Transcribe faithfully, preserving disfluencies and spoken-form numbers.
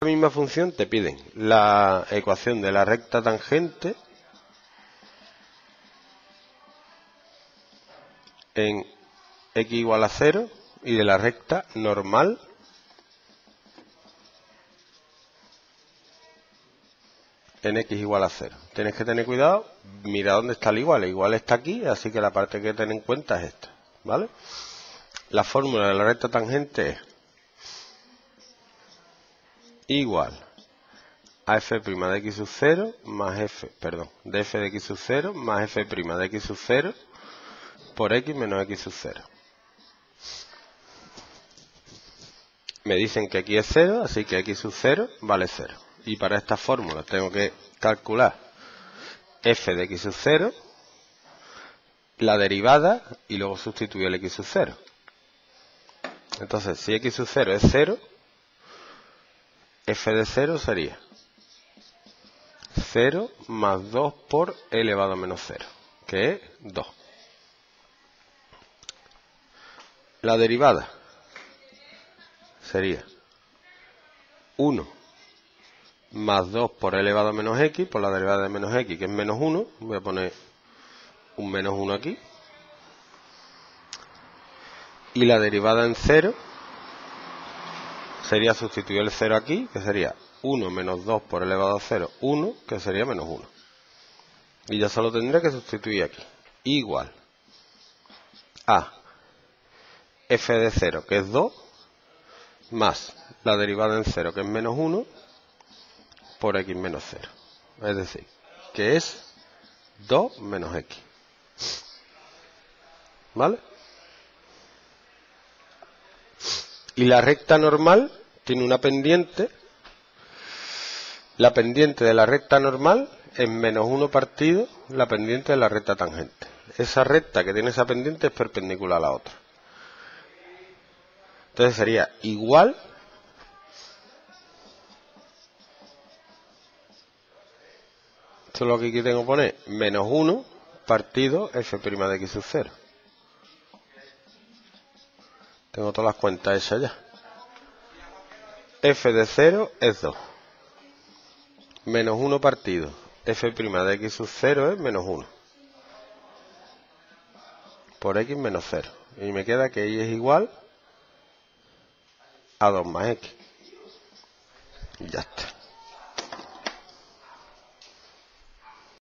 la misma función te piden la ecuación de la recta tangente en x igual a cero y de la recta normal en x igual a cero. Tienes que tener cuidado, mira dónde está el igual. El igual está aquí, así que la parte que hay que tener en cuenta es esta, ¿vale? La fórmula de la recta tangente es igual a f' de x sub cero más f, perdón, de f de x sub cero más f' de x sub cero por x menos x sub cero. Me dicen que aquí es cero, así que x sub cero vale cero. Y para esta fórmula tengo que calcular f de x sub cero, la derivada y luego sustituir el x sub cero. Entonces, si x sub cero es cero, f de cero sería cero más dos por e elevado a menos cero, que es dos. La derivada sería uno más dos por e elevado a menos x, por la derivada de menos x, que es menos uno. Voy a poner un menos uno aquí. Y la derivada en cero sería sustituir el cero aquí, que sería uno menos dos por e elevado a cero, uno, que sería menos uno. Y ya solo tendré que sustituir aquí. Igual a f de cero, que es dos, más la derivada en cero, que es menos uno, por x menos cero. Es decir, que es dos menos x. ¿Vale? Y la recta normal tiene una pendiente. La pendiente de la recta normal es menos uno partido la pendiente de la recta tangente. Esa recta que tiene esa pendiente es perpendicular a la otra. Entonces sería igual esto es lo que aquí tengo que poner, menos uno partido f' de x sub cero. Tengo todas las cuentas hechas ya. F de cero es dos. Menos uno partido f' de x sub cero es menos uno. Por x menos cero. Y me queda que y es igual a dos más x. Y ya está.